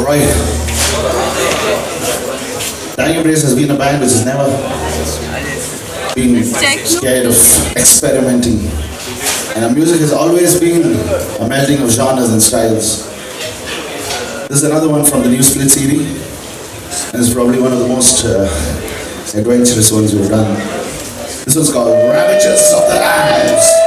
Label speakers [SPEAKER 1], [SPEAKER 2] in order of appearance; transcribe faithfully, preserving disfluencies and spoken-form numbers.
[SPEAKER 1] Alright. Dying Embrace has been a band which has never been scared of experimenting. And our music has always been a melding of genres and styles. This is another one from the new Split C D. And it's probably one of the most uh, adventurous ones we've done. This one's called Ravagers of the Lands.